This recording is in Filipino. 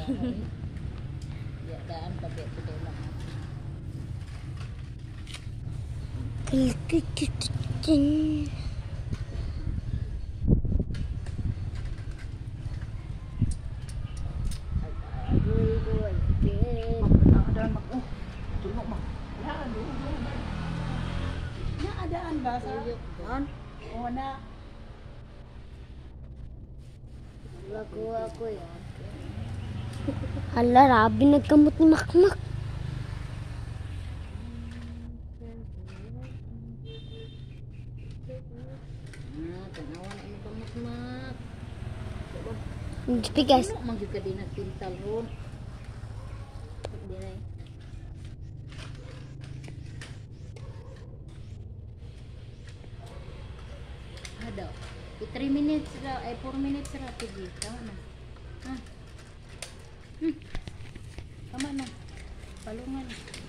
Ya daan pakai tu dah. Adaan ba sa? O na. Lagu ya. Hala, rabi nagkamot ni Makmak. Tanawan ini Mak. Tapi guys, Mang juga dinas pintal ron. Dinay. Ada. 3 minutes ra, 4 minutes ra pigi. Tama na. Ha. Tama na. Palungan.